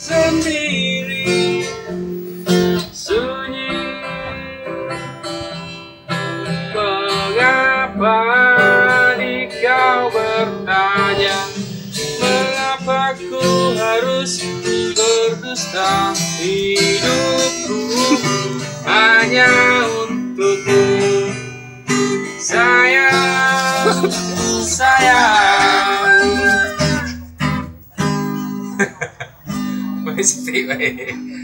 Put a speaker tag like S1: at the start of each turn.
S1: sendiri sunyi. Mengapa kau bertanya, mengapa ku harus berdusta? Hidupku hanya untukmu, sayang, sayang. Mesti baik.